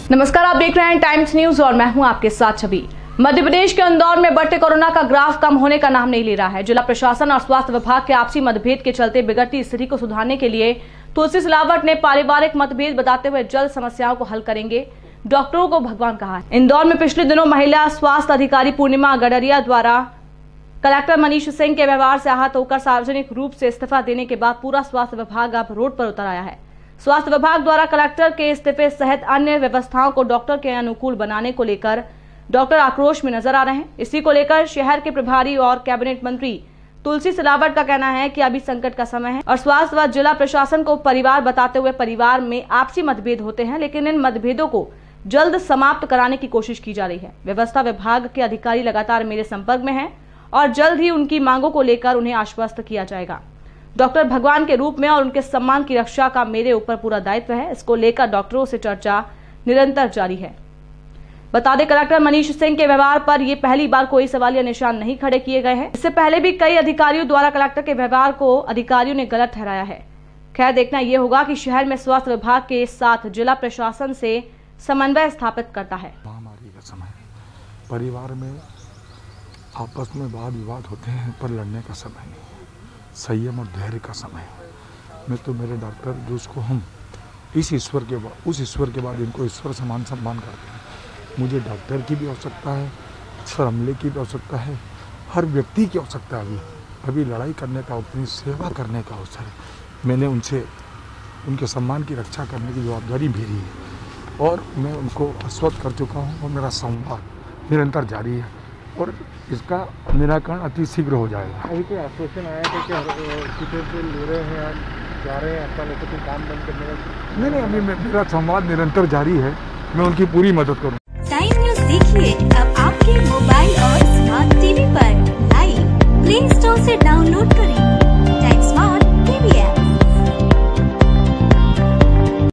नमस्कार, आप देख रहे हैं टाइम्स न्यूज और मैं हूं आपके साथ छवि। मध्य प्रदेश के इंदौर में बढ़ते कोरोना का ग्राफ कम होने का नाम नहीं ले रहा है। जिला प्रशासन और स्वास्थ्य विभाग के आपसी मतभेद के चलते बिगड़ती स्थिति को सुधारने के लिए तुलसी सिलावट ने पारिवारिक मतभेद बताते हुए जल्द समस्याओं को हल करेंगे। डॉक्टरों को भगवान कहा है। इंदौर में पिछले दिनों महिला स्वास्थ्य अधिकारी पूर्णिमा गडरिया द्वारा कलेक्टर मनीष सिंह के व्यवहार से आहत होकर सार्वजनिक रूप से इस्तीफा देने के बाद पूरा स्वास्थ्य विभाग अब रोड पर उतर आया है। स्वास्थ्य विभाग द्वारा कलेक्टर के इस्तीफे सहित अन्य व्यवस्थाओं को डॉक्टर के अनुकूल बनाने को लेकर डॉक्टर आक्रोश में नजर आ रहे हैं। इसी को लेकर शहर के प्रभारी और कैबिनेट मंत्री तुलसी सिलावट का कहना है कि अभी संकट का समय है और स्वास्थ्य व जिला प्रशासन को परिवार बताते हुए परिवार में आपसी मतभेद होते हैं, लेकिन इन मतभेदों को जल्द समाप्त कराने की कोशिश की जा रही है। व्यवस्था विभाग के अधिकारी लगातार मेरे संपर्क में हैं और जल्द ही उनकी मांगों को लेकर उन्हें आश्वस्त किया जाएगा। डॉक्टर भगवान के रूप में और उनके सम्मान की रक्षा का मेरे ऊपर पूरा दायित्व है। इसको लेकर डॉक्टरों से चर्चा निरंतर जारी है। बता दें, कलेक्टर मनीष सिंह के व्यवहार पर यह पहली बार कोई सवालिया निशान नहीं खड़े किए गए हैं। इससे पहले भी कई अधिकारियों द्वारा कलेक्टर के व्यवहार को अधिकारियों ने गलत ठहराया है। खैर, देखना यह होगा कि शहर में स्वास्थ्य विभाग के साथ जिला प्रशासन से समन्वय स्थापित करता है। महामारी का समय, परिवार में आपस में वाद विवाद होते हैं, पर लड़ने का समय नहीं, संयम और धैर्य का समय है। मैं तो मेरे डॉक्टर जो उसको हम इस ईश्वर के बाद उस ईश्वर के बाद इनको ईश्वर समान सम्मान करते हैं। मुझे डॉक्टर की भी आवश्यकता है, अमले की भी आवश्यकता है, हर व्यक्ति की आवश्यकता है। अभी लड़ाई करने का, अपनी सेवा करने का अवसर है। मैंने उनसे उनके सम्मान की रक्षा करने की जवाबदारी मेरी है और मैं उनको आश्वस्त कर चुका हूँ और मेरा संवाद निरंतर जारी है और इसका निराकरण अति शीघ्र हो जाएगा। अभी कोई आश्वासन आया है कि ले रहे हैं आप, जा रहे हैं आपका लेकर कोई काम बंद करने का? नहीं, अभी मेरा संवाद निरंतर जारी है। मैं उनकी पूरी मदद करूँ। टाइम न्यूज़ देखिए अब आपके मोबाइल और